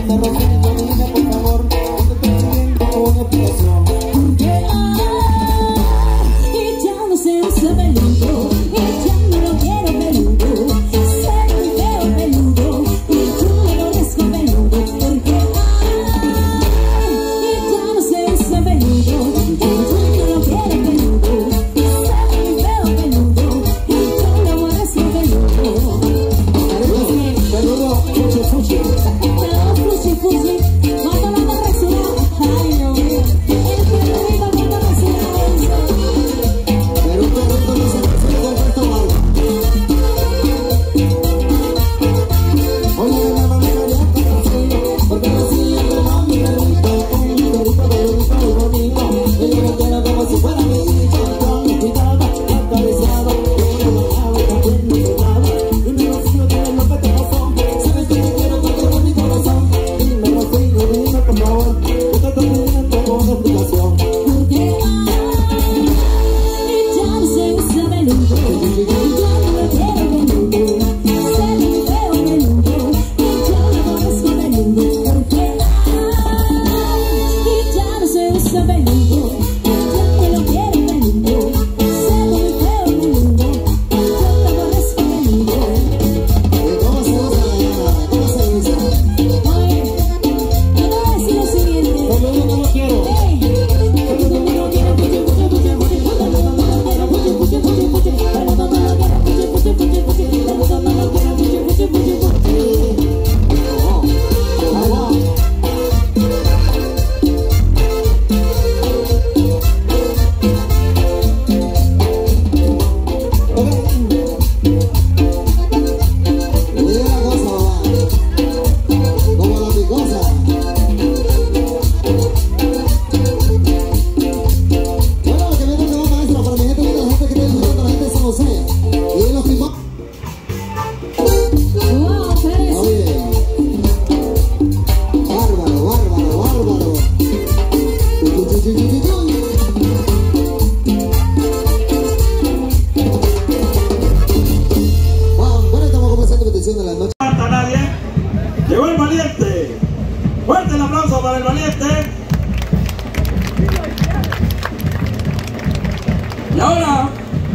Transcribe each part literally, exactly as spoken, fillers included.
Y ahora,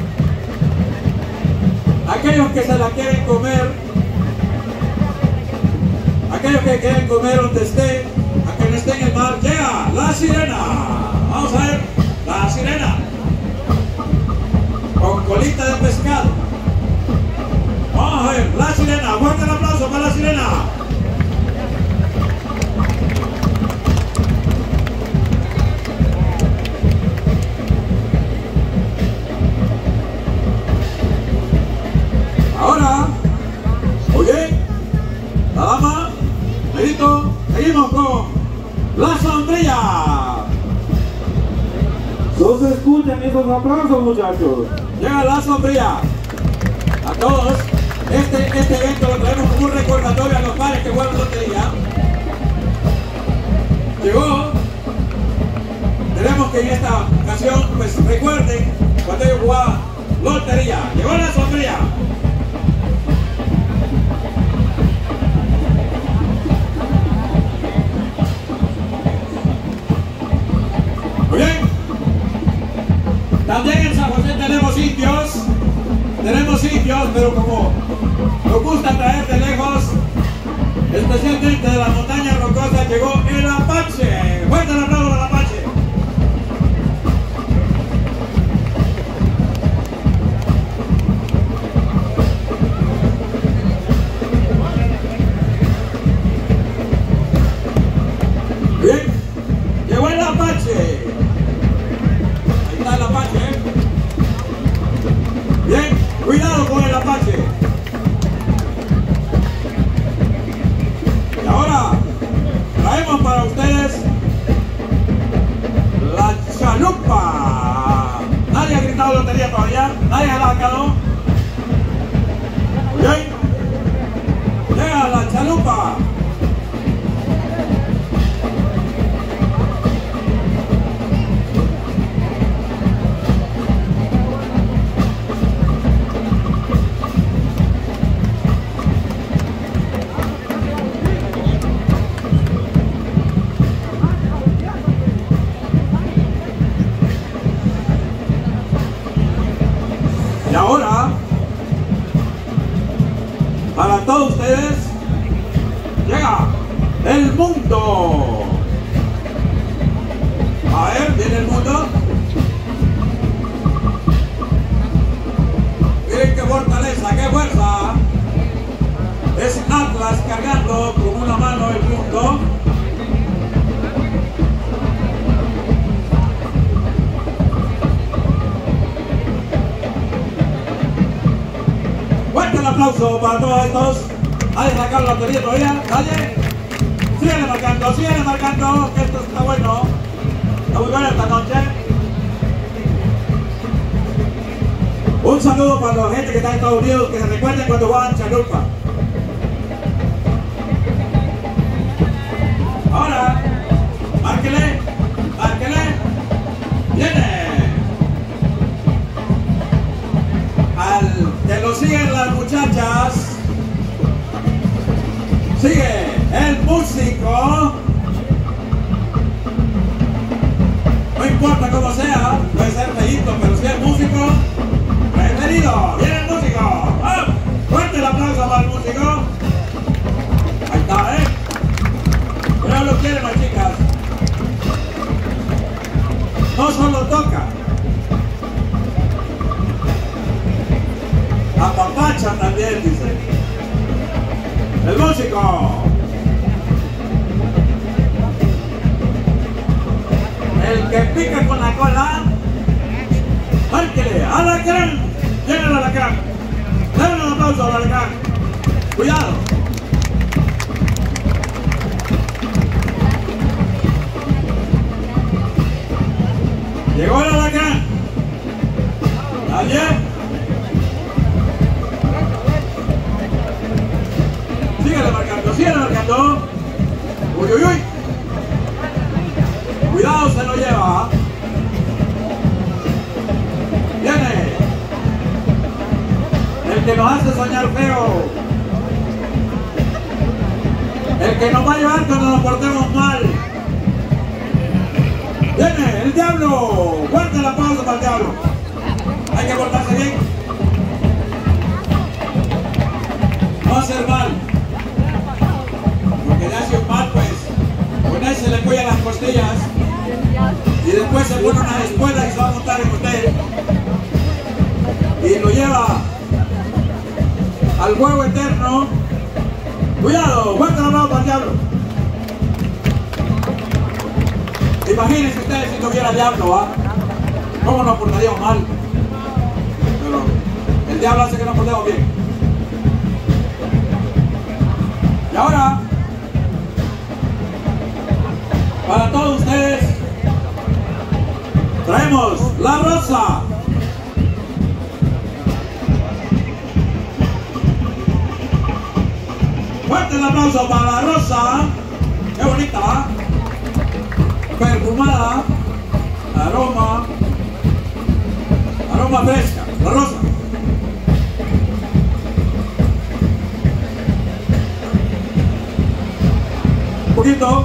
aquellos que se la quieren comer, aquellos que quieren comer donde esté, a quien esté en el mar, llega la sirena. Vamos a ver, la sirena, con colita de pescado. Vamos a ver, la sirena, fuerte el aplauso para la sirena. Ahora, muy bien, la dama, Medito, seguimos con la sombrilla. No se escuchan esos aplausos, muchachos. Llega la sombrilla. A todos, este, este evento lo traemos como un recordatorio a los padres que juegan lotería. Llegó, tenemos que en esta ocasión, pues recuerden cuando ellos jugaban lotería. Llegó la sombrilla. Muy bien. También en San José tenemos indios, tenemos indios, pero como nos gusta traer de lejos, especialmente de las montañas rocosas, llegó el Apache. Fuerte el aplauso al Apache. Bien, llegó el Apache. El Apache, ¿eh? Bien, cuidado con el Apache. Y ahora traemos para ustedes el mundo. A ver, viene el mundo. Miren qué fortaleza, qué fuerza. Es Atlas cargando con una mano el mundo. Fuerte el aplauso para todos estos. Hay que sacar la batería todavía. Dale. Síguele marcando, síguele marcando, que esto está bueno. Está muy bueno esta noche. Un saludo para la gente que está en Estados Unidos, que se recuerden cuando van a Chalupa. Ahora, márquele, márquele. Viene. Al que lo siguen las muchachas. Sigue el músico. No importa cómo sea, puede ser feíto, pero si es músico, preferido. Viene el músico. ¡Oh! Fuerte el aplauso para el músico. Ahí está, ¿eh? Pero lo quieren las chicas. No solo toca. Apapacha también, dice. El músico. El que pica con la cola. Márquele, alacrán. Llega el alacrán. Denle un aplauso al alacrán. Cuidado. Llegó el alacrán. ¿Alguien? Síguele marcando, síguele marcando. Uy, uy, uy. Cuidado, se lo lleva. Viene. El que nos hace soñar feo. El que nos va a llevar cuando nos portemos mal. Viene el diablo. Fuerte el aplauso para el diablo. Hay que portarse bien. No hacer mal. Porque le hace un mal, pues. Con él se le cuellan las costillas. Y después se pone una espuela y se va a montar en usted. Y lo lleva al juego eterno. Cuidado, fuerte el aplauso para el diablo. Imagínense ustedes si tuviera diablo, ¿ah? ¿Cómo nos portaríamos mal? Pero el diablo hace que nos portemos bien. Y ahora, para todos ustedes, traemos la rosa. Fuerte el aplauso para la rosa. Qué bonita, ¿ah? Perfumada, aroma, aroma fresca, la rosa. Un poquito.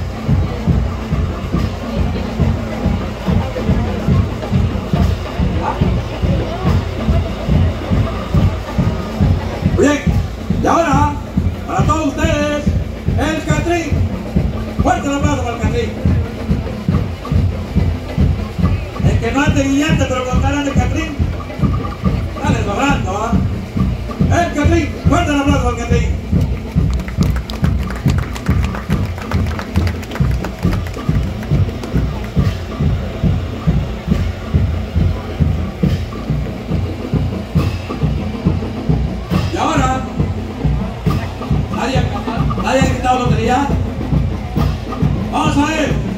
Bien, y ahora, para todos ustedes, el Catrín. Fuerte el aplauso para el Catrín. Que no ande guillante, pero con ganas de Catrín. Dale, sobrando, ¿ah? ¿eh? El Catrín, fuerte el aplauso al Catrín. Y ahora, ¿nadie, nadie ha quitado lotería? Vamos a ver.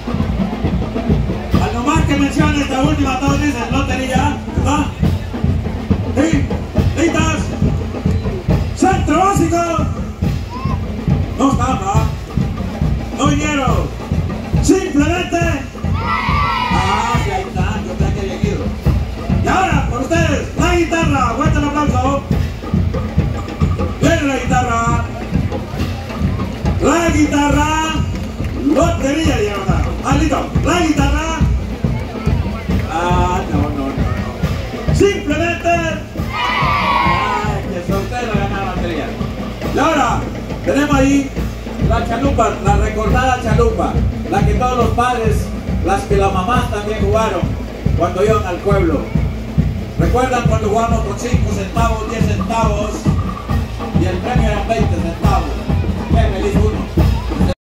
Que menciona esta última, todos dicen lotería, ¿verdad? ¿Sí? ¿Listas? Centro básico. No están, ¿verdad? No vinieron. Simplemente. Ah, sí, ahí están, yo pensé que habían ido. Y ahora, por ustedes, la guitarra. Fuerte el aplauso. Viene la guitarra. La guitarra. Lotería, ya verdad. Ah, listo. La guitarra. Ah, no, no, no, no. Simplemente. Ay, que sorteo la ganada la lotería. Y ahora, tenemos ahí La chalupa, la recordada chalupa, la que todos los padres, las que las mamás también jugaron cuando iban al pueblo. ¿Recuerdan cuando jugamos con cinco centavos, diez centavos y el premio era veinte centavos? ¡Qué feliz uno!